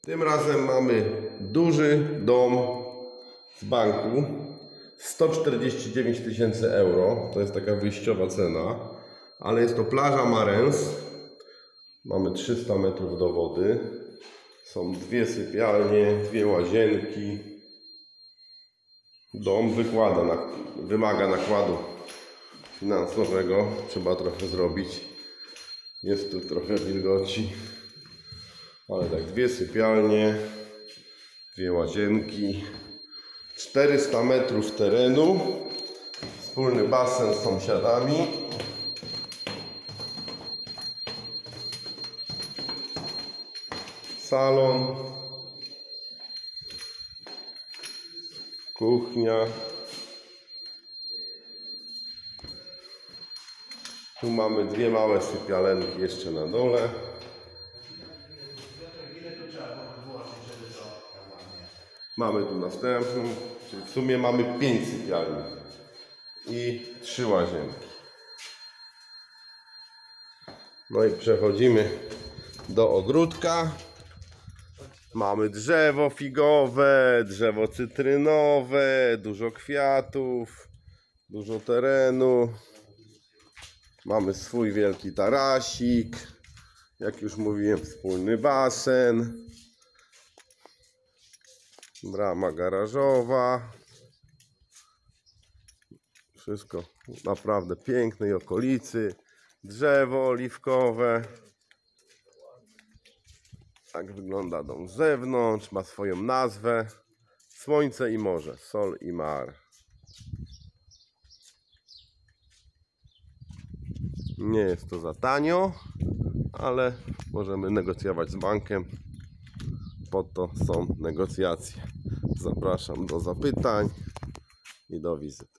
Tym razem mamy duży dom z banku. 149 000 euro. To jest taka wyjściowa cena. Ale jest to plaża Marens. Mamy 300 metrów do wody. Są dwie sypialnie, dwie łazienki. Dom wymaga nakładu finansowego. Trzeba trochę zrobić. Jest tu trochę wilgoci. Ale tak, dwie sypialnie, dwie łazienki, 400 metrów terenu, wspólny basen z sąsiadami. Salon, kuchnia. Tu mamy dwie małe sypialenki jeszcze na dole. Mamy tu następną, czyli w sumie mamy 5 sypialni i 3 łazienki. No i przechodzimy do ogródka. Mamy drzewo figowe, drzewo cytrynowe, dużo kwiatów, dużo terenu. Mamy swój wielki tarasik, jak już mówiłem, wspólny basen. Brama garażowa. Wszystko naprawdę pięknej okolicy. Drzewo oliwkowe. Tak wygląda dom z zewnątrz. Ma swoją nazwę. Słońce i morze. Sol i mar. Nie jest to za tanio, ale możemy negocjować z bankiem. Po to są negocjacje. Zapraszam do zapytań i do wizyty.